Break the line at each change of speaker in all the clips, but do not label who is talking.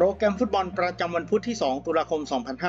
รแกรมฟุตบอลประจำวันพุธที่2ตุลาคม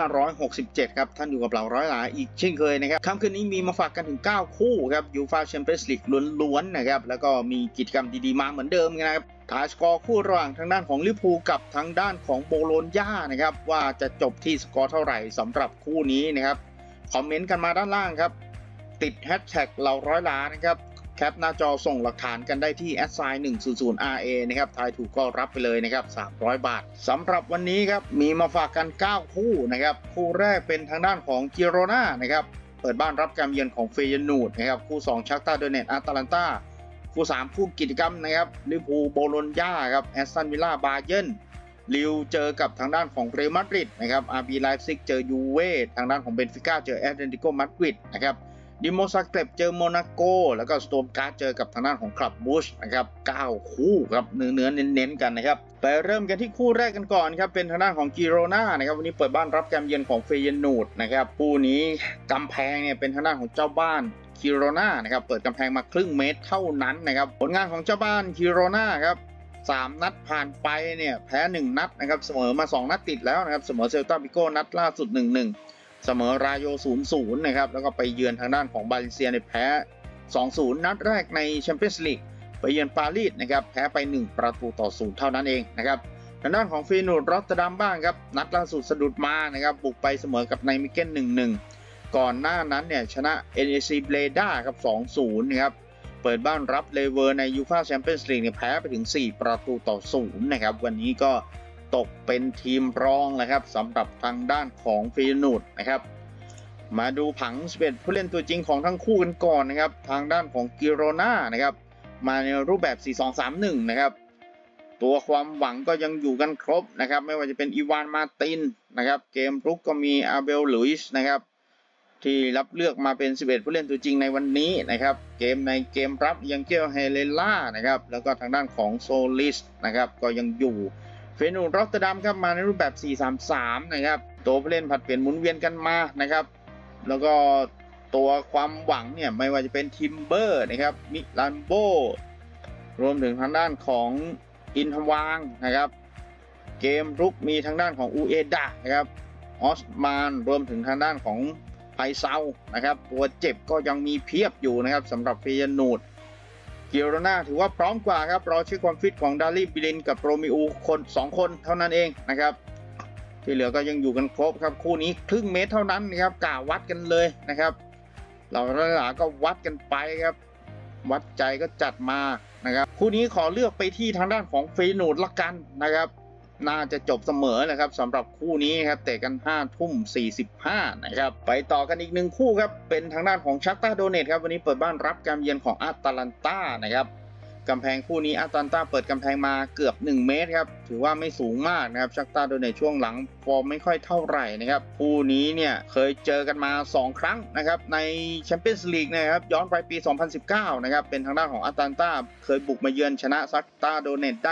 2567ครับท่านอยู่กับเราร้อยหลาอีกเช่นเคยนะครับค่ำคืนนี้มีมาฝากกันถึง9คู่ครับยูฟ่าแชมเปี้ยนส์ลีกล้วนๆนะครับแล้วก็มีกิจกรรมดีๆมาเหมือนเดิมนะครับถ่ายสกอร์คู่ระหว่างทางด้านของลิเวอร์พูลกับทางด้านของโบโลญญานะครับว่าจะจบที่สกอร์เท่าไหร่สำหรับคู่นี้นะครับคอมเมนต์กันมาด้านล่างครับติดแฮชแท็กเราร้อยหลานะครับแคปหน้าจอส่งหลักฐานกันได้ที่ @100RA นะครับทายถูกก็รับไปเลยนะครับ300 บาทสำหรับวันนี้ครับมีมาฝากกัน9คู่นะครับคู่แรกเป็นทางด้านของกิโรนานะครับเปิดบ้านรับการเยือนของเฟเยนูดนะครับคู่2ชักตาโดเนตอาตาลันตาคู่3คู่กิจกรรมนะครับลิเวอร์พูลโบโลญญาครับแอสตันวิลล่าบาเยิร์นลิวเจอกับทางด้านของเรอัลมาดริดนะครับอาร์บีไลฟ์ซิกเจอยูเว่ทางด้านของเบนฟิก้าเจอแอตเลติโกมาดริดนะครับดิโมซาเกร็บเจอโมนาโกแล้วก็สโตมการ์ดเจอกับทางด้านของคลับบูชนะครับ9คู่ครับเนื้อเน้นๆกันนะครับไปเริ่มกันที่คู่แรกกันก่อนครับเป็นทางด้านของกิโรนานะครับวันนี้เปิดบ้านรับการเยือนของเฟเยนูดนะครับคู่นี้กำแพงเนี่ยเป็นทางด้านของเจ้าบ้านกิโรนานะครับเปิดกำแพงมาครึ่งเมตรเท่านั้นนะครับผลงานของเจ้าบ้านกิโรนาครับ3 นัดผ่านไปเนี่ยแพ้1 นัดนะครับเสมอมา2 นัดติดแล้วนะครับเสมอเซลตาบิโก้นัดล่าสุด 1-1เสมอรายโย 0-0 นะครับแล้วก็ไปเยือนทางด้านของบาเลนเซียในแพ้ 2-0 นัดแรกในแชมเปี้ยนส์ลีกไปเยือนปารีสนะครับแพ้ไป1-0เท่านั้นเองนะครับทางด้านของฟีนูดรอตเตอร์ดัมบ้างครับนัดล่าสุดสะดุดมานะครับบุกไปเสมอกับไนมิเกน 1-1 ก่อนหน้านั้นเนี่ยชนะ NEC เบรด้าครับ 2-0 นะครับเปิดบ้านรับเลเวอร์ในยูฟ่าแชมเปี้ยนส์ลีกเนี่ยแพ้ไปถึง4-0นะครับวันนี้ก็ตกเป็นทีมรองนะครับสำหรับทางด้านของฟีนูดนะครับมาดูผัง11ผู้เล่นตัวจริงของทั้งคู่กันก่อนนะครับทางด้านของกิโรนานะครับมาในรูปแบบ 4-2-3-1 นะครับตัวความหวังก็ยังอยู่กันครบนะครับไม่ว่าจะเป็นอีวานมาตินนะครับเกมรุกก็มีอาเบลลุยส์นะครับที่รับเลือกมาเป็น11ผู้เล่นตัวจริงในวันนี้นะครับเกมรับยังเกลเฮเลล่านะครับแล้วก็ทางด้านของโซลิสนะครับก็ยังอยู่เฟนูดรอตเตอร์ดัมครับมาในรูปแบบ 4-3-3 นะครับตัวผู้เล่นผัดเปลี่ยนหมุนเวียนกันมานะครับแล้วก็ตัวความหวังเนี่ยไม่ว่าจะเป็นทิมเบอร์นะครับมิลันโบรวมถึงทางด้านของอินทวางนะครับเกมรุกมีทางด้านของอูเอดะนะครับออสมานรวมถึงทางด้านของไพเซานะครับตัวเจ็บก็ยังมีเพียบอยู่นะครับสำหรับเฟเยนูดกิโรนาถือว่าพร้อมกว่าครับรอเช็คความฟิตของดารีบิลินกับโรมิอู2 คนเท่านั้นเองนะครับที่เหลือก็ยังอยู่กันครบครับคู่นี้ครึ่งเมตรเท่านั้นนะครับกะวัดกันเลยนะครับเราหลาก็วัดกันไปครับวัดใจก็จัดมานะครับคู่นี้ขอเลือกไปที่ทางด้านของเฟนูดละกันนะครับน่าจะจบเสมอนะครับสำหรับคู่นี้ครับเตะกัน5:45นะครับไปต่อกันอีก1คู่ครับเป็นทางด้านของชักตาโดเนตครับวันนี้เปิดบ้านรับการเยือนของอาตาลันตานะครับกำแพงคู่นี้อาตาลันตาเปิดกำแพงมาเกือบ1 เมตรครับถือว่าไม่สูงมากนะครับชักตาโดเนตช่วงหลังฟอร์มไม่ค่อยเท่าไหร่นะครับคู่นี้เนี่ยเคยเจอกันมา2 ครั้งนะครับในแชมเปี้ยนส์ลีกนะครับย้อนไปปี 2019 นะครับเป็นทางด้านของอาตาลันตาเคยบุกมาเยือนชนะชักตาโดเนตได้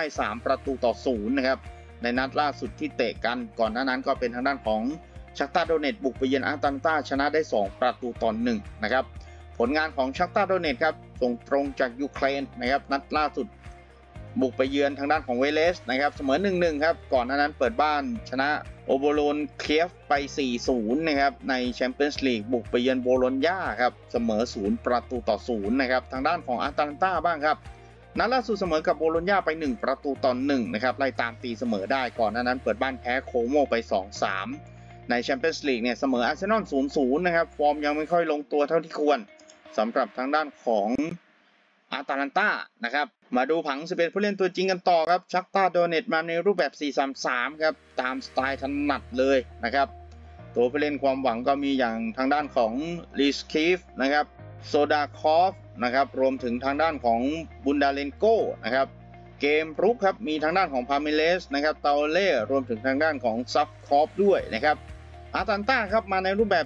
3-0นะครับในนัดล่าสุดที่เตะกันก่อนหน้านั้นก็เป็นทางด้านของชักตาโดเนตบุกไปเยือนอาตาลันตาชนะได้2-1นะครับผลงานของชักตาโดเนตครับส่งตรงจากยูเครนนะครับนัดล่าสุดบุกไปเยือนทางด้านของเวเลสนะครับเสมอ 1-1 ครับก่อนหน้านั้นเปิดบ้านชนะโอโบโลนเคียฟไป 4-0 นะครับในแชมเปี้ยนส์ลีกบุกไปเยือนโบโลญญาครับเสมอ0-0นะครับทางด้านของอาตาลันตาบ้างครับนัดล่าสุดเสมอกับโบโลญญาไป1-1นะครับไล่ตามตีเสมอได้ก่อนหน้านั้นเปิดบ้านแพ้โคโมไป 2-3 ในแชมเปี้ยนส์ลีกเนี่ยเสมออาร์เซนอล 0-0 นะครับฟอร์มยังไม่ค่อยลงตัวเท่าที่ควรสำหรับทางด้านของอาตาลันตานะครับมาดูผัง11ผู้เล่นตัวจริงกันต่อครับชักตาโดเนตมาในรูปแบบ 4-3-3 ครับตามสไตล์ถนัดเลยนะครับตัวผู้เล่นความหวังก็มีอย่างทางด้านของลิสคีฟนะครับโซดาคอฟนะครับรวมถึงทางด้านของบุนดาเลนโกนะครับเกมรุกครับมีทางด้านของพาเมเลสนะครับเตาเล่รวมถึงทางด้านของซับคอฟด้วยนะครับอาตาลันตาครับมาในรูปแบบ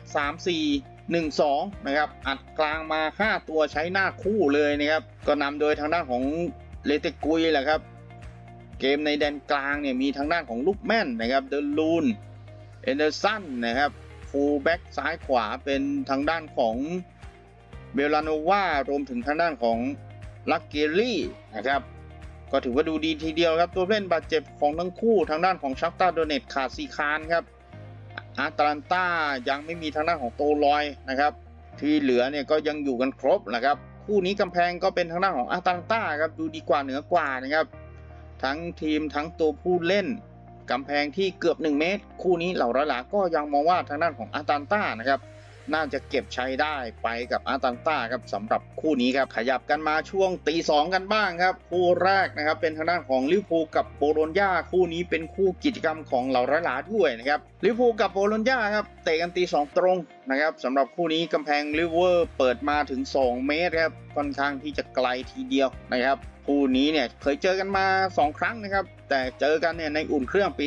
3-4-1-2 นะครับอัดกลางมา5 ตัวใช้หน้าคู่เลยนะครับก็นำโดยทางด้านของเลเตกุยแหละครับเกมในแดนกลางเนี่ยมีทางด้านของลูกแม่นนะครับเดลูนเอนเดอร์สันนะครับฟูลแบ็กซ้ายขวาเป็นทางด้านของเบลลาโนวารวมถึงทางด้านของลักเกอรี่นะครับก็ถือว่าดูดีทีเดียวครับตัวเล่นบาดเจ็บของทั้งคู่ทางด้านของชักตาโดเนตขาดซีคานครับอาตาลันตายังไม่มีทางด้านของโตลอยนะครับที่เหลือเนี่ยก็ยังอยู่กันครบนะครับคู่นี้กำแพงก็เป็นทางด้านของอาตาลันตาครับดูดีกว่าเหนือกว่านะครับทั้งทีมทั้งตัวผู้เล่นกำแพงที่เกือบ1 เมตรคู่นี้เหล่าร้อยหลาก็ยังมองว่าทางด้านของอาตาลันตานะครับน่าจะเก็บใช้ได้ไปกับอาตาลันตาครับสำหรับคู่นี้ครับขยับกันมาช่วงตี 2กันบ้างครับคู่แรกนะครับเป็นทางด้านของลิเวอร์พูลกับโบโลญญาคู่นี้เป็นคู่กิจกรรมของเหล่าร้อยหลาด้วยนะครับลิเวอร์พูลกับโบโลญญาครับเตะกันตี 2ตรงนะครับสำหรับคู่นี้กำแพงลิเวอร์เปิดมาถึง2 เมตรครับค่อนข้างที่จะไกลทีเดียวนะครับคู่นี้เนี่ยเคยเจอกันมา2 ครั้งนะครับแต่เจอกันเนี่ยในอุ่นเครื่องปี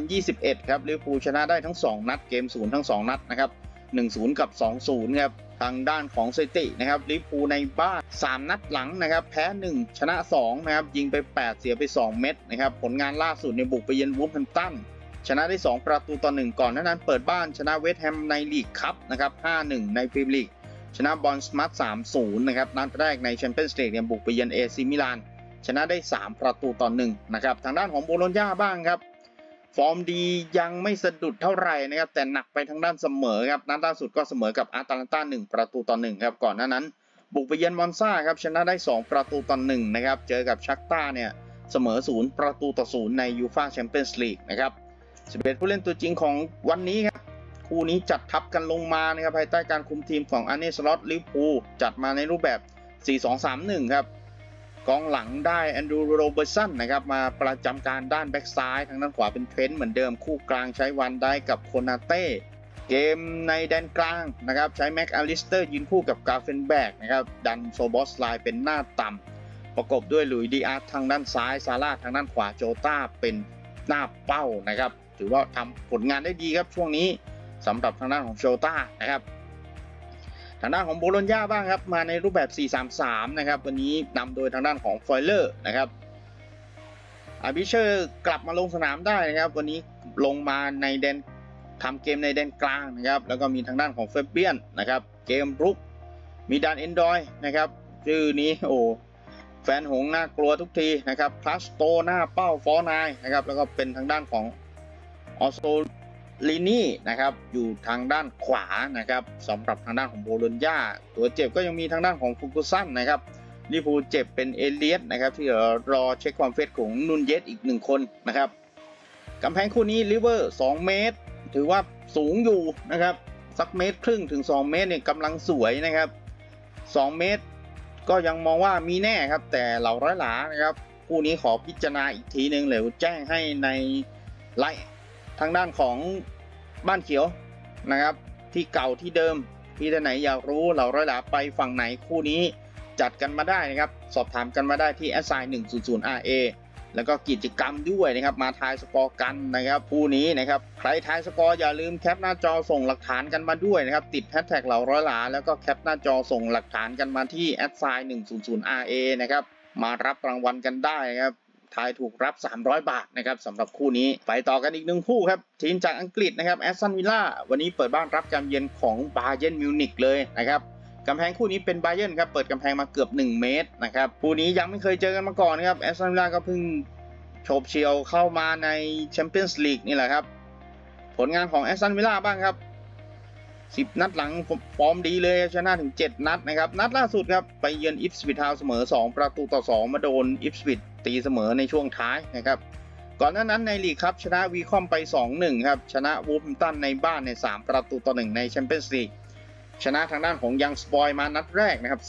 2021 ครับลิเวอร์พูลชนะได้ทั้ง2 นัดเกม0ทั้ง2 นัดนะครับ1-0 กับ 2-0 ครับทางด้านของสถิตินะครับลิเวอร์พูลในบ้าน3 นัดหลังนะครับแพ้1ชนะ2นะครับยิงไป8เสียไป2 เม็ดนะครับผลงานล่าสุดในบุกไปเยือนวูล์ฟแฮมป์ตันชนะได้2-1ก่อนนั้นเปิดบ้านชนะเวสต์แฮมในลีกคัพนะครับ 5-1 ในพรีเมียร์ลีกชนะบอร์นมัธ 3-0 นะครับนัดแรกในแชมเปี้ยนส์ลีกบุกไปเยือนเอซีมิลานชนะได้3-1นะครับทางด้านของโบโลญญาบ้างครับฟอร์มดียังไม่สะดุดเท่าไหร่นะครับแต่หนักไปทางด้านเสมอครับนัดล่าสุดก็เสมอกับอาตาลันตา1-1ครับก่อนหน้านั้นบุกไปเยือนมอนซาครับชนะได้2-1นะครับเจอกับชักตาเนี่ยเสมอ0-0ในยูฟ่าแชมเปี้ยนส์ลีกนะครับ11ผู้เล่นตัวจริงของวันนี้ครับคู่นี้จัดทัพกันลงมานะครับภายใต้การคุมทีมของอาร์เน สล็อตลิเวอร์พูลจัดมาในรูปแบบ 4-2-3-1 ครับกองหลังได้แอนดรูว์โรเบอร์สันนะครับมาประจำการด้านแบ็กซ้ายทางด้านขวาเป็นเทรนต์เหมือนเดิมคู่กลางใช้วันได้กับโคนาเต้เกมในแดนกลางนะครับใช้แม็กอลิสเตอร์ยืนคู่กับกาเฟนแบกนะครับดันโซบอสไลน์เป็นหน้าต่ำประกบด้วยหลุยส์ดิอาร์ทางด้านซ้ายซาร่าทางด้านขวาโจต้าเป็นหน้าเป้านะครับถือว่าทำผลงานได้ดีครับช่วงนี้สำหรับทางด้านของโจต้านะครับทางด้านของโบโลญญาบ้างครับมาในรูปแบบ 4-3-3 นะครับวันนี้นำโดยทางด้านของฟอยเลอร์นะครับอาบิเชอร์กลับมาลงสนามได้นะครับวันนี้ลงมาในแดนทำเกมในแดนกลางนะครับแล้วก็มีทางด้านของเฟเบียนนะครับเกมรุกมีดานเอนดอยนะครับชื่อนี้โอ้แฟนหงน่ากลัวทุกทีนะครับคลาสโตหน้าเป้าฟอร์นายนะครับแล้วก็เป็นทางด้านของออโซลินี่นะครับอยู่ทางด้านขวานะครับสำหรับทางด้านของโบโลญญาตัวเจ็บก็ยังมีทางด้านของฟูกุซันนะครับลิเวอร์พูลเจ็บเป็นเอเลียสนะครับที่รอเช็คความเฟซของนุนเยสอีก1 คนนะครับกำแพงคู่นี้ลิเวอร์2 เมตรถือว่าสูงอยู่นะครับสัก1.5 เมตรถึง2 เมตรเนี่ยกำลังสวยนะครับ2 เมตรก็ยังมองว่ามีแน่ครับแต่เหล่าร้อยหลานะครับคู่นี้ขอพิจารณาอีกทีนึงเดี๋ยวแจ้งให้ในไลน์ทางด้านของบ้านเขียวนะครับที่เก่าที่เดิมที่ท่านไหนอยากรู้เหล่าร้อยหลาไปฝั่งไหนคู่นี้จัดกันมาได้นะครับสอบถามกันมาได้ที่ @100RA แล้วก็กิจกรรมด้วยนะครับมาทายสกอร์กันนะครับคู่นี้นะครับใครทายสกอร์อย่าลืมแคปหน้าจอส่งหลักฐานกันมาด้วยนะครับติดแฮชแท็กเหล่าร้อยหลาแล้วก็แคปหน้าจอส่งหลักฐานกันมาที่ @100RA นะครับมารับรางวัลกันได้นะครับทายถูกรับ300 บาทนะครับสำหรับคู่นี้ไปต่อกันอีก1 คู่ครับทีมจากอังกฤษนะครับแอสตันวิลล่าวันนี้เปิดบ้านรับการเยือนของบาเยิร์นมิวนิกเลยนะครับกำแพงคู่นี้เป็นบาเยิร์นครับเปิดกำแพงมาเกือบ1 เมตรนะครับคู่นี้ยังไม่เคยเจอกันมาก่อนนะครับแอสตันวิลล่าก็เพิ่งโฉบเฉี่ยวเข้ามาในแชมเปี้ยนส์ลีกนี่แหละครับผลงานของแอสตันวิลล่าบ้างครับ10 นัดหลังฟอร์มดีเลยชนะถึง7 นัดนะครับนัดล่าสุดครับไปเยือนอิปสวิชทาวน์เสมอ2-2มาโดนอิปสวิชตีเสมอในช่วงท้ายนะครับก่อนหน้านั้นในลีกครับชนะวีคอมไป 2-1 ครับชนะวูล์ฟแฮมป์ตันในบ้านใน3-1ในแชมเปี้ยนส์ลีกชนะทางด้านของยังสปอยมานัดแรกนะครับ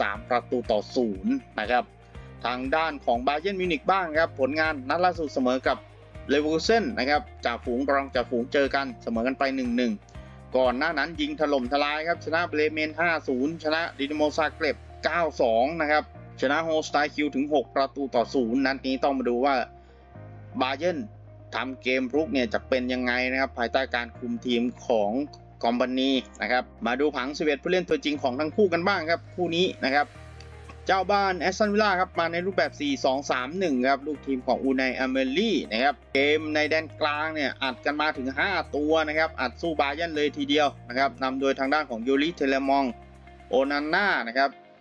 3-0นะครับทางด้านของบาเยิร์นมิวนิกบ้างครับผลงานนัดล่าสุดเสมอกับเลเวอร์คูเซ่นนะครับจ่าฝูงรองจ่าฝูงเจอกันเสมอกันไป 1-1 ก่อนหน้านั้นยิงถล่มทลายครับชนะเบรเมน 5-0 ชนะดินาโมซาเกร็บ 9-2 นะครับชนะโฮสไตคิวถึง6-0นัดนี้ต้องมาดูว่าบาเยิร์นทำเกมรุกเนี่ยจะเป็นยังไงนะครับภายใต้การคุมทีมของคอมพานีนะครับมาดูผัง11ผู้เล่นตัวจริงของทั้งคู่กันบ้างครับคู่นี้นะครับเจ้าบ้านแอสตันวิลล่าครับมาในรูปแบบ 4-2-3-1 ครับลูกทีมของอูไนอาเมลี่นะครับเกมในแดนกลางเนี่ยอัดกันมาถึง5 ตัวนะครับอัดสู้บาเยิร์นเลยทีเดียวนะครับนำโดยทางด้านของยูริเทเลมองโอนาน่านะครับ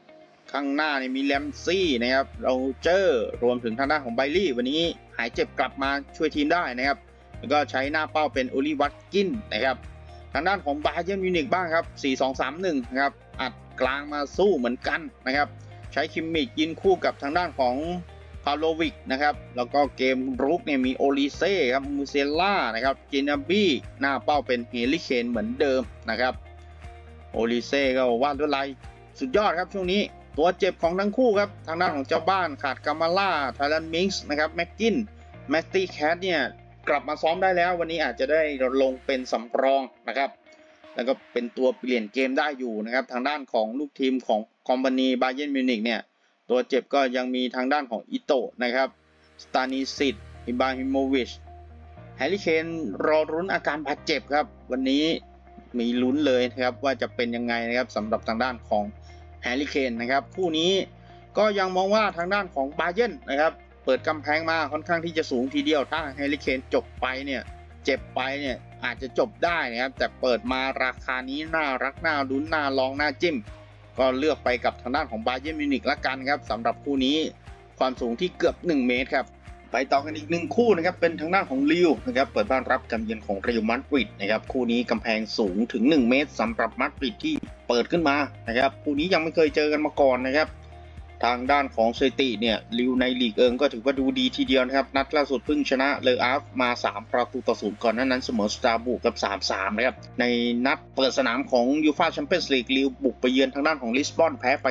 ข้างหน้านี่มีแลมซี่นะครับโรเจอร์รวมถึงทางด้านของไบลี่วันนี้หายเจ็บกลับมาช่วยทีมได้นะครับแล้วก็ใช้หน้าเป้าเป็นโอลิวัตกินนะครับทางด้านของบาเยิร์นมิวนิกบ้างครับ 4-2-3-1 นะครับอัดกลางมาสู้เหมือนกันนะครับใช้คิมมิชยินคู่กับทางด้านของพาโลวิกนะครับแล้วก็เกมรุกเนี่ยมีโอลิเซ่ครับมูเซล่านะครับจินาบี้หน้าเป้าเป็นเฮลิเคนเหมือนเดิมนะครับโอลิเซ่ก็วาดลวดลายสุดยอดครับช่วงนี้ตัวเจ็บของทั้งคู่ครับทางด้านของเจ้าบ้านขาดกามาล่าไทลันมิงส์นะครับแม็กกินแมตตี้แคทเนี่ยกลับมาซ้อมได้แล้ววันนี้อาจจะได้ลงเป็นสำรองนะครับแล้วก็เป็นตัวเปลี่ยนเกมได้อยู่นะครับทางด้านของลูกทีมของคอมพานีบาเยิร์นมิวนิกเนี่ยตัวเจ็บก็ยังมีทางด้านของอิโตะนะครับสตานิสิตอิบราฮิโมวิชแฮร์รี่เคนรอรุ้นอาการบาดเจ็บครับวันนี้มีลุ้นเลยนะครับว่าจะเป็นยังไงนะครับสำหรับทางด้านของแฮร์รี่เคนนะครับคู่นี้ก็ยังมองว่าทางด้านของบาเยิร์นนะครับเปิดกำแพงมาค่อนข้างที่จะสูงทีเดียวถ้าแฮร์รี่เคนจบไปเนี่ยเจ็บไปเนี่ยอาจจะจบได้นะครับแต่เปิดมาราคานี้น่ารักน่าลุ้นน่าลองน่าจิ้มก็เลือกไปกับทางด้านของบาเยิร์นมิวนิกละกันครับสำหรับคู่นี้ความสูงที่เกือบ1 เมตรครับไปต่อกันอีก1คู่นะครับเป็นทางด้านของลิวนะครับเปิดบ้านรับการเยือนของเรอัลมาดริดนะครับคู่นี้กำแพงสูงถึง1 เมตรสำหรับมาดริดที่เปิดขึ้นมานะครับคู่นี้ยังไม่เคยเจอกันมาก่อนนะครับทางด้านของสถิติเนี่ยลิวในลีกก็ถือว่าดูดีทีเดียวนะครับนัดล่าสุดเพิ่งชนะเลอาฟมา3-0ก่อนนั้นเสมอสตาร์บุกกับ 3-3 นะครับในนัดเปิดสนามของยูฟ่าแชมเปี้ยนส์ลีกลิวบุกไปเยือนทางด้านของลิสบอนแพ้ไป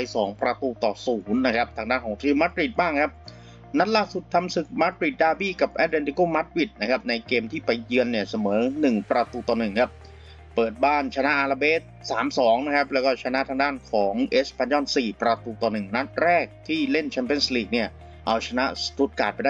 2-0นะครับทางด้านของทีมมาดริดบ้างครับนัดล่าสุดทำศึกมาดริดดาร์บี้กับแอตเลติโกมาดริดนะครับในเกมที่ไปเยือนเนี่ยเสมอ1-1ครับเปิดบ้านชนะอาราเบส 3-2 นะครับแล้วก็ชนะทางด้านของเอสปานยอล 4-1นัดแรกที่เล่นแชมเปี้ยนส์ลีกเนี่ยเอาชนะสตุตการ์ดไปได้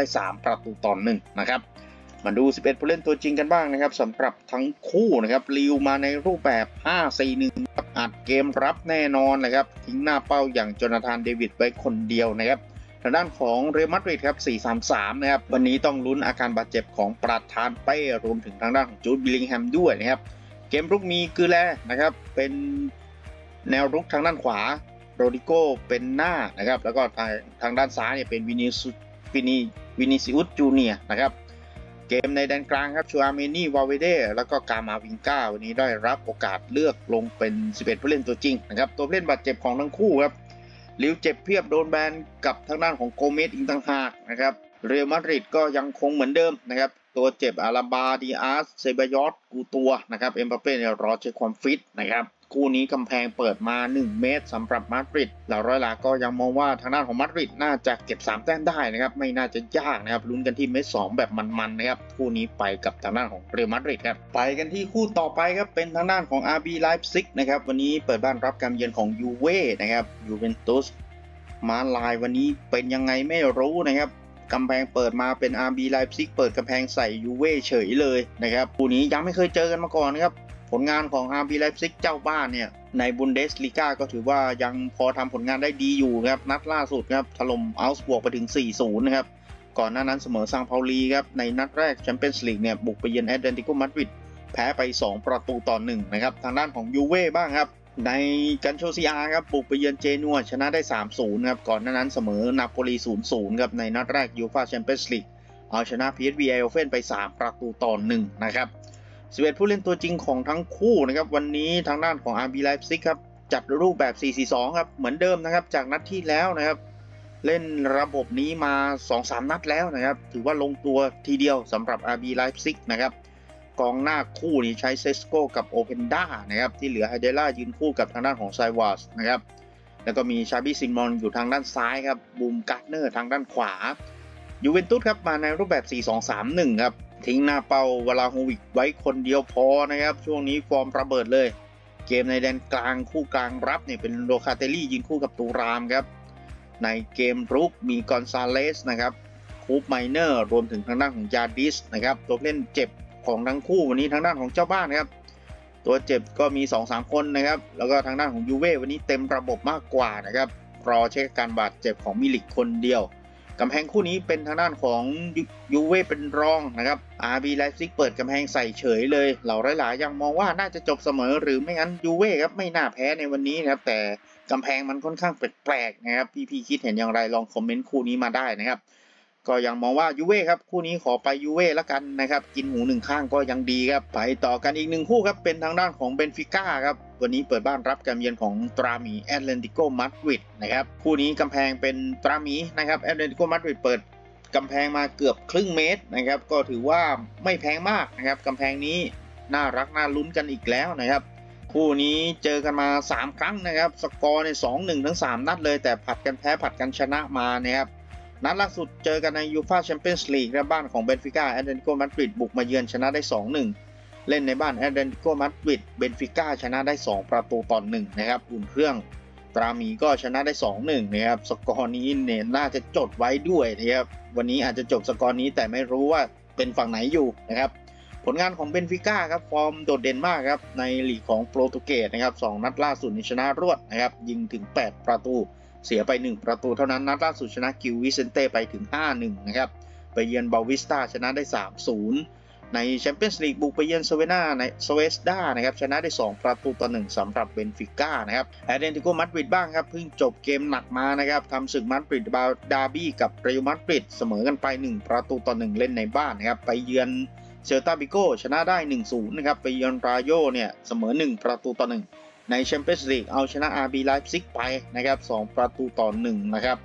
3-1นะครับมาดู11ผู้เล่นตัวจริงกันบ้างนะครับสำหรับทั้งคู่นะครับลิวมาในรูปแบบ 5-4-1 อัดเกมรับแน่นอนนะครับทิ้งหน้าเป้าอย่างโจนาธานเดวิดไว้คนเดียวนะครับทางด้านของเรอัลมาดริดครับ 4-3-3 นะครับวันนี้ต้องลุ้นอาการบาดเจ็บของประธานเป้รวมถึงทางด้านของจูดบิลลิงแฮมด้วยนะครับเกมรุกมีกือแลนะครับเป็นแนวรุกทางด้านขวาโรดิโกเป็นหน้านะครับแล้วก็ทางด้านซ้ายเนี่ยเป็นวินิซิอุสจูเนียร์นะครับเกมในแดนกลางครับชูอาเมนีวาเวเดแล้วก็กามาวิงกาวันนี้ได้รับโอกาสเลือกลงเป็น11ผู้เล่นตัวจริงนะครับตัวผู้เล่นบาดเจ็บของทั้งคู่ครับลิวเจ็บเพียบโดนแบนกับทางด้านของโกเมสอีกต่างหากนะครับเรอัลมาดริดก็ยังคงเหมือนเดิมนะครับตัวเจ็บอาราบาดิอาสเซบายอสกูตัวนะครับเอ็มบัปเป้เนี่ยรอเช็คความฟิตนะครับคู่นี้กำแพงเปิดมา1 เมตรสำหรับมาดริดเหล่าร้อยหลาก็ยังมองว่าทางด้านของมาดริดน่าจะเก็บ3 แต้มได้นะครับไม่น่าจะยากนะครับลุ้นกันที่เมตร 2แบบมันๆนะครับคู่นี้ไปกับทางด้านของเรอัลมาดริดครับไปกันที่คู่ต่อไปครับเป็นทางด้านของ RB Leipzig นะครับวันนี้เปิดบ้านรับการเยือนของยูเว่นะครับยูเวนตุสมาลายวันนี้เป็นยังไงไม่รู้นะครับกำแพงเปิดมาเป็น RB Leipzig เปิดกำแพงใส่ยูเว่เฉยเลยนะครับคู่นี้ยังไม่เคยเจอกันมาก่อนนะครับผลงานของ RB Leipzig เจ้าบ้านเนี่ยในบุนเดสลีกาก็ถือว่ายังพอทำผลงานได้ดีอยู่ครับนัดล่าสุดครับถล่มอัลส์บวกไปถึง 4-0 นะครับก่อนหน้านั้นเสมอซังเปาลีครับในนัดแรกแชมเปี้ยนส์ลีกเนี่ยบุกไปเยือนแอตเลติโกมาดริดแพ้ไป2-1นะครับทางด้านของยูเว่บ้างครับในกันโชซีอาครับบุกไปเยือนเจนัวชนะได้ 3-0 ครับก่อนหน้านั้นเสมอนาโปลี 0-0 ครับในนัดแรกยูฟ่าแชมเปี้ยนส์ลีกเอาชนะ PSV Eindhoven ไป3-1นะครับ11ผู้เล่นตัวจริงของทั้งคู่นะครับวันนี้ทางด้านของ RB Leipzig ครับจัดรูปแบบ 4-4-2 ครับเหมือนเดิมนะครับจากนัดที่แล้วนะครับเล่นระบบนี้มา 2-3 นัดแล้วนะครับถือว่าลงตัวทีเดียวสำหรับ RB Leipzig นะครับกองหน้าคู่นี้ใช้เซสโกกับโอเพนดานะครับที่เหลือไฮเดล่ายืนคู่กับทางด้านของไซวาสนะครับแล้วก็มีชาบิซิมอนอยู่ทางด้านซ้ายครับบูมการ์เนอร์ทางด้านขวายูเวนตุสครับมาในรูปแบบ 4-2-3-1 ครับทิ้งหน้าเป้าวลาโฮวิกไว้คนเดียวพอนะครับช่วงนี้ฟอร์มระเบิดเลยเกมในแดนกลางคู่กลางรับเนี่ยเป็นโลคาเตลลี่ยืนคู่กับตูรามครับในเกมรุกมีกอนซาเลสนะครับคูปไมเนอร์รวมถึงทางด้านของยาดิสนะครับตัวเล่นเจ็บของทั้งคู่วันนี้ทางด้านของเจ้าบ้านครับตัวเจ็บก็มี 2-3 คนนะครับแล้วก็ทางด้านของยูเว่วันนี้เต็มระบบมากกว่านะครับรอเช็คการบาดเจ็บของมิลิกคนเดียวกำแพงคู่นี้เป็นทางด้านของยูเว่เป็นรองนะครับ RB ไลฟ์ซิกเปิดกำแพงใส่เฉยเลยเหล่าหลายๆยังมองว่าน่าจะจบเสมอหรือไม่งั้นยูเว่ครับไม่น่าแพ้ในวันนี้นะครับแต่กำแพงมันค่อนข้างแปลกๆนะครับพี่คิดเห็นอย่างไรลองคอมเมนต์คู่นี้มาได้นะครับก็ยังมองว่ายูเว่ครับคู่นี้ขอไปยูเว่ละกันนะครับกินหูหนึ่งข้างก็ยังดีครับไปต่อกันอีกหนึ่งคู่ครับเป็นทางด้านของเบนฟิก้าครับวันนี้เปิดบ้านรับการเยือนของตราหมีแอตเลติโกมาดริดนะครับคู่นี้กำแพงเป็นตราหมีนะครับแอตเลติโกมาดริดเปิดกำแพงมาเกือบครึ่งเมตรนะครับก็ถือว่าไม่แพงมากนะครับกำแพงนี้น่ารักน่าลุ้นกันอีกแล้วนะครับคู่นี้เจอกันมา3ครั้งนะครับสกอร์ใน 2-1 ทั้ง3นัดเลยแต่ผัดกันแพ้ผัดกันชนะมานะครับนัดล่าสุดเจอกันในยูฟ่าแชมเปี้ยนส์ลีกในบ้านของเบนฟิก้าแอตเลติโกมาดริดบุกมาเยือนชนะได้ 2-1 เล่นในบ้านแอตเลติโกมาดริดเบนฟิก้าชนะได้2ประตูต่อ1นะครับอุ่นเครื่องตราหมีก็ชนะได้ 2-1 นะครับสกอร์นี้เนี่ยน่าจะจดไว้ด้วยนะครับวันนี้อาจจะจบสกอร์นี้แต่ไม่รู้ว่าเป็นฝั่งไหนอยู่นะครับผลงานของเบนฟิก้าครับฟอร์มโดดเด่นมากครับในลีกของโปรตุเกสนะครับ2นัดล่าสุดชนะรวดนะครับยิงถึง8ประตูเสียไป1ประตูเท่านั้นนัดล่าสุดชนะกิลวิเซนเต้ไปถึง 5-1 นะครับไปเยือนบาวิสตาชนะได้ 3-0 ในแชมเปี้ยนส์ลีกบุกไปเยือนสเวสดานะครับชนะได้2ประตูต่อ1สำหรับเบนฟิก้านะครับแอตเลติโกมาดริดบ้างครับเพิ่งจบเกมหนักมานะครับทำศึกมาดริดดาร์บี้กับเรอัลมาดริดเสมอกันไป1ประตูต่อ1เล่นในบ้านนะครับไปเยือนเซลตาบิโกชนะได้ 1-0 นะครับไปเยือนราโยเนี่ยเสมอ1ประตูต่อ1ในแชมเปี้ยนส์ลีกเอาชนะ RB ไลฟ์ซิกไปนะครับ2ประตูต่อ1นะครับ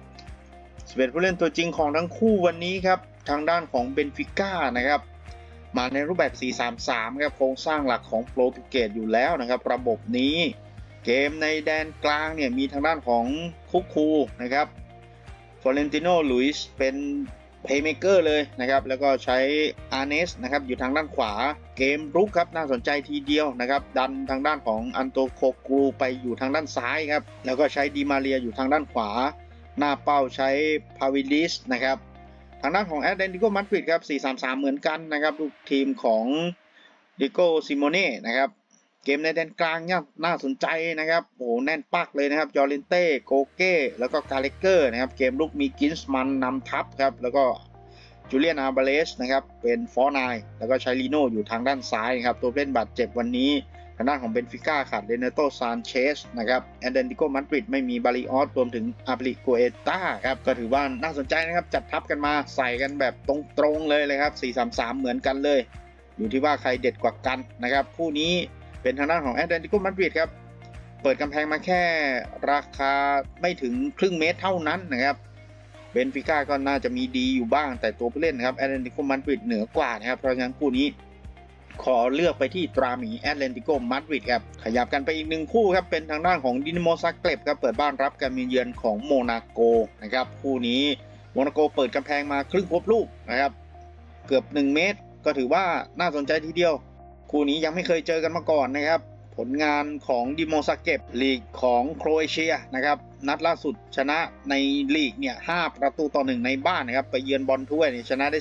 11ผู้เล่นตัวจริงของทั้งคู่วันนี้ครับทางด้านของเบนฟิก้านะครับมาในรูปแบบ 4-3-3 ครับโครงสร้างหลักของโปรตุเกสอยู่แล้วนะครับระบบนี้เกมในแดนกลางเนี่ยมีทางด้านของคุกคูนะครับฟลอเรนติโนลุยส์เป็นเพลย์เมเกอร์เลยนะครับแล้วก็ใช้อาร์เนสนะครับอยู่ทางด้านขวาเกมรุกครับน่าสนใจทีเดียวนะครับดันทางด้านของอันโตโคกูไปอยู่ทางด้านซ้ายครับแล้วก็ใช้ดิมาเรียอยู่ทางด้านขวาหน้าเป้าใช้พาวิลิสนะครับทางด้านของแอตเลติโกมาดริดครับ 4-3-3 เหมือนกันนะครับลูกทีมของดิโก้ซิโมเน่นะครับเกมในแดนกลางเนี่ยน่าสนใจนะครับโอ้แน่นปักเลยนะครับยอรินเต้โกเก้แล้วก็กาเลเกอร์นะครับเกมลุกมีกินส์มันนำทัพครับแล้วก็จูเลียนอาร์บาเลสนะครับเป็นฟอร์ไนแล้วก็ใช้ลีโน่อยู่ทางด้านซ้ายครับตัวเล่นบาดเจ็บวันนี้ทางด้านของเบนฟิก้าขาดเรเนโตซานเชสนะครับแอตเลติโกมาดริดไม่มีบาริออสรวมถึงอาบริโกเอต้าครับก็ถือว่าน่าสนใจนะครับจัดทัพกันมาใส่กันแบบตรงๆเลยครับ 4-3-3 เหมือนกันเลยอยู่ที่ว่าใครเด็ดกว่ากันนะครับคู่นี้เป็นทางด้านของแอตเลติโกมาดริดครับเปิดกำแพงมาแค่ราคาไม่ถึงครึ่งเมตรเท่านั้นนะครับเบนฟิก้าก็น่าจะมีดีอยู่บ้างแต่ตัวผู้เล่นนะครับแอตเลติโกมาดริดเหนือกว่านะครับเพราะฉะนั้นคู่นี้ขอเลือกไปที่ตราหมีแอตเลติโกมาดริดครับขยับกันไปอีกหนึ่งคู่ครับเป็นทางด้านของดินาโมซาเกร็บครับเปิดบ้านรับการเยือนของโมนาโกนะครับคู่นี้โมนาโกเปิดกำแพงมาครึ่งครบลูกนะครับเกือบ1เมตรก็ถือว่าน่าสนใจทีเดียวคู่นี้ยังไม่เคยเจอกันมาก่อนนะครับผลงานของดินาโมซาเกร็บลีกของโครเอเชียนะครับนัดล่าสุดชนะในลีกเนี่ย5ประตูต่อ1ในบ้านนะครับไปเยือนบอลถ้วยชนะได้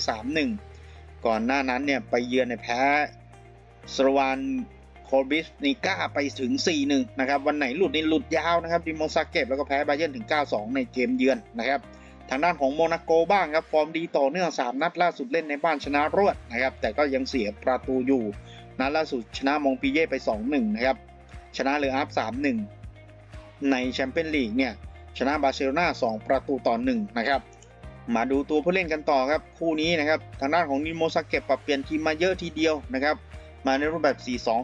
3-1 ก่อนหน้านั้นเนี่ยไปเยือนในแพ้สโลวานโคบิสนิก้าไปถึง 4-1 นะครับวันไหนหลุดนี่หลุดยาวนะครับดินาโมซาเกร็บแล้วก็แพ้บาเยิร์นถึง 9-2 ในเกมเยือนนะครับทางด้านของโมนาโกบ้างครับฟอร์มดีต่อเนื่อง3นัดล่าสุดเล่นในบ้านชนะรวดนะครับแต่ก็ยังเสียประตูอยู่นัดล่าสุดชนะมองปีเย่ไป 2-1 นะครับชนะเลออาร์ฟ 3-1 ในแชมเปี้ยนลีกเนี่ยชนะบาร์เซโลนา2ประตูต่อ1นะครับมาดูตัวผู้เล่นกันต่อครับคู่นี้นะครับทางด้านของดินาโมซาเกร็บปรับเปลี่ยนทีมมาเยอะทีเดียวนะครับมาในรูปแบบ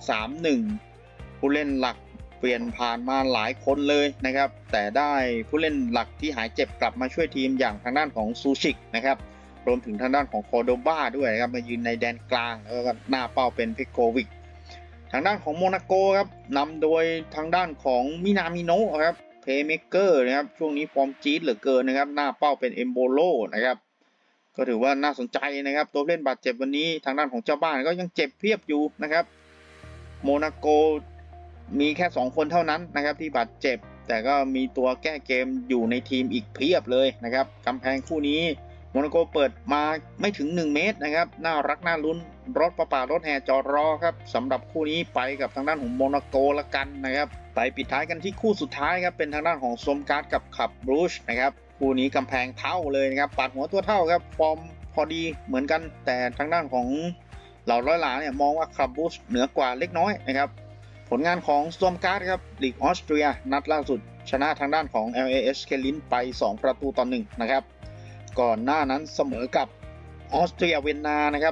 4-2-3-1 ผู้เล่นหลักเปลี่ยนผ่านมาหลายคนเลยนะครับแต่ได้ผู้เล่นหลักที่หายเจ็บกลับมาช่วยทีมอย่างทางด้านของซูชิกนะครับรวมถึงทางด้านของโคโดบาด้วยนะครับมายืนในแดนกลางแล้วก็หน้าเป้าเป็นเพโกวิกทางด้านของโมนาโกครับนำโดยทางด้านของมินามิโนะครับเพลย์เมเกอร์นะครับช่วงนี้ฟอร์มจี๊ดเหลือเกินนะครับหน้าเป้าเป็นเอมโบโลนะครับก็ถือว่าน่าสนใจนะครับตัวเล่นบาดเจ็บวันนี้ทางด้านของเจ้าบ้านก็ยังเจ็บเพียบอยู่นะครับโมนาโกมีแค่2คนเท่านั้นนะครับที่บาดเจ็บแต่ก็มีตัวแก้เกมอยู่ในทีมอีกเพียบเลยนะครับกำแพงคู่นี้โมนาโกเปิดมาไม่ถึง1เมตรนะครับน่ารักน่าลุ้นรถประป่ารถแห่จอดรอครับสำหรับคู่นี้ไปกับทางด้านของโมนาโกละกันนะครับไปปิดท้ายกันที่คู่สุดท้ายครับเป็นทางด้านของซมการ์ดกับขับบรูชนะครับคู่นี้กำแพงเท่าเลยนะครับปัดหัวตัวเท่าครับฟอร์มพอดีเหมือนกันแต่ทางด้านของเหล่าร้อยหลาเนี่ยมองว่าคลับบูชเหนือกว่าเล็กน้อยนะครับผลงานของสโตมการ์ดครับลีกออสเตรียนัดล่าสุดชนะทางด้านของ LAS เคลินไป2-1นะครับก่อนหน้านั้นเสมอกับออสเตรียเวียนนานะครับ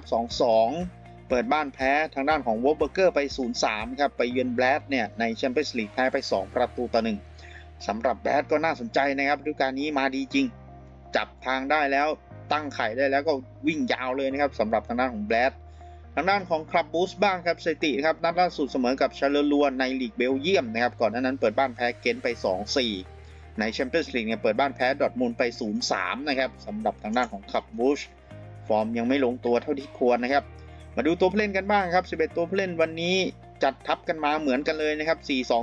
2-2 เปิดบ้านแพ้ทางด้านของวอลเบอร์เกอร์ไป 0-3 ครับไปเยือนแบลดเนี่ยในแชมเปี้ยนส์ลีกแพ้ไป2-1สำหรับแบลดก็น่าสนใจนะครับฤดูกาลนี้มาดีจริงจับทางได้แล้วตั้งไข่ได้แล้วก็วิ่งยาวเลยนะครับสำหรับทางด้านของแบลดทางด้านของคลับบูสบ้างครับสถิติครับนัดล่าสุดเสมอกับชาเลอรัวในลีกเบลเยียมนะครับก่อนหน้านั้นเปิดบ้านแพ้เกนต์ไป 2-4 ในแชมเปี้ยนส์ลีกเนี่ยเปิดบ้านแพ้ดอร์ทมุนด์ไป 0-3 นะครับสำหรับทางด้านของคลับบูชฟอร์มยังไม่ลงตัวเท่าที่ควรนะครับมาดูตัวผู้เล่นกันบ้างครับ11ตัวผู้เล่นวันนี้จัดทัพกันมาเหมือนกันเลยนะครับ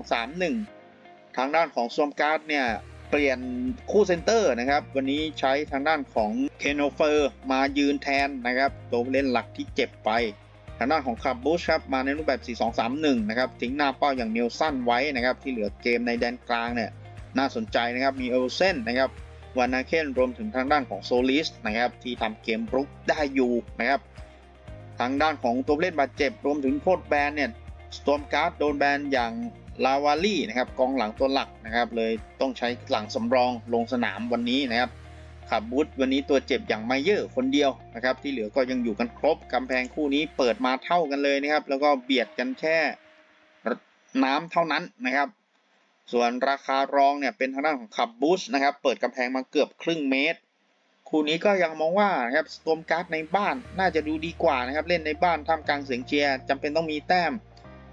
4-2-3-1 ทางด้านของสโตมการ์ดเนี่ยเปลี่ยนคู่เซนเตอร์นะครับวันนี้ใช้ทางด้านของเคนโนเฟอร์มายืนแทนนะครับตัวผู้เล่นหลักที่เจ็บไปทางด้านของคลับบูชครับมาในรูปแบบ 4-2-3-1 นะครับทิ้งหน้าเป้าอย่างเนลสันไว้นะครับที่เหลือเกมในแดนกลางเนี่ยน่าสนใจนะครับมีเอลเซนนะครับวานาเคนรวมถึงทางด้านของโซลิสนะครับที่ทำเกมรุกได้อยู่นะครับทางด้านของตัวเล่นบาดเจ็บรวมถึงโทษแบนเนี่ยสโตมการ์ดโดนแบนอย่างลาวาลี่นะครับกองหลังตัวหลักนะครับเลยต้องใช้หลังสำรองลงสนามวันนี้นะครับขับบูธวันนี้ตัวเจ็บอย่างไมเยอร์คนเดียวนะครับที่เหลือก็ยังอยู่กันครบกำแพงคู่นี้เปิดมาเท่ากันเลยนะครับแล้วก็เบียดกันแค่น้ำเท่านั้นนะครับส่วนราคารองเนี่ยเป็นทางด้านของขับบูชนะครับเปิดกำแพงมาเกือบครึ่งเมตรคู่นี้ก็ยังมองว่านะครับสโตมการ์ดในบ้านน่าจะดูดีกว่านะครับเล่นในบ้านท่ามกลางเสียงเชียร์จำเป็นต้องมีแต้ม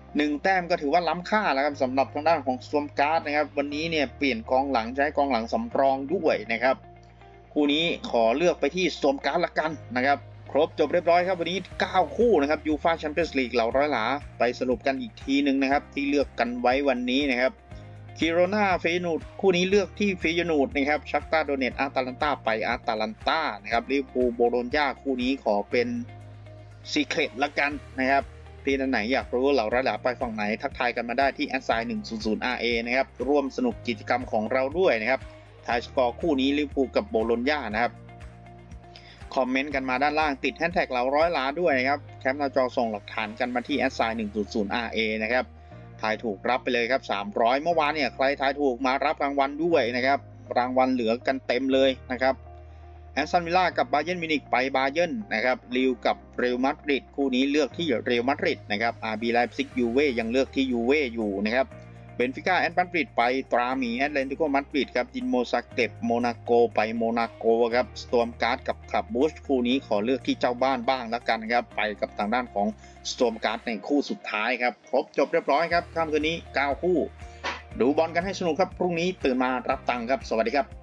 1 แต้มก็ถือว่าล้ำค่าแล้วครับสำหรับทางด้านของสโตมการ์ดนะครับวันนี้เนี่ยเปลี่ยนกองหลังใช้กองหลังสำรองด้วยนะครับคู่นี้ขอเลือกไปที่สโตมการ์ดละกันนะครับครบจบเรียบร้อยครับวันนี้9คู่นะครับยูฟ่าแชมเปี้ยนส์ลีกเหล่าร้อยหลาไปสรุปกันอีกทีนึงนะครับที่เลือกกันไว้วันนี้นะครับคิโรนาเฟยนูดคู่นี้เลือกที่เฟยนูดนะครับชักตาโดเนตอาร์ตาลันตาไปอาร์ตาลันตานะครับลิเวอร์พูลโบโลญญาคู่นี้ขอเป็นซีเครตละกันนะครับที่ไหนอยากรู้เหล่าร้อยหลาไปฝั่งไหนทักทายกันมาได้ที่@100RA นะครับร่วมสนุกกิจกรรมของเราด้วยนะครับทายสกอร์คู่นี้ลิเวอร์พูลกับโบโลญญานะครับคอมเมนต์กันมาด้านล่างติดแฮชแท็กเหล่าร้อยหลาด้วยนะครับแคปหน้าจอส่งหลักฐานกันมาที่@100RA นะครับทายถูกรับไปเลยครับ300เมื่อวานเนี่ยใครทายถูกมารับรางวัลด้วยนะครับรางวัลเหลือกันเต็มเลยนะครับแอสตันวิลล่ากับบาเยิร์นมิวนิกไปบาเยิร์นนะครับลิวกับเรอัลมาดริดคู่นี้เลือกที่เรอัลมาดริดนะครับRBไลป์ซิกยูเว่ยังเลือกที่ยูเว่อยู่นะครับเบนฟิก้าแอตมาดริดไปตราหมีแอตเลติโกมาดริดครับดินโมซักเก็บโมนาโกไปโมนาโกครับสโตมการ์ดกับคลับบูชคู่นี้ขอเลือกที่เจ้าบ้านบ้างแล้วกันครับไปกับทางด้านของสโตมการ์ดในคู่สุดท้ายครับครบจบเรียบร้อยครับค่ำคืนนี้9คู่ดูบอลกันให้สนุกครับพรุ่งนี้ตื่นมารับตังค์ครับสวัสดีครับ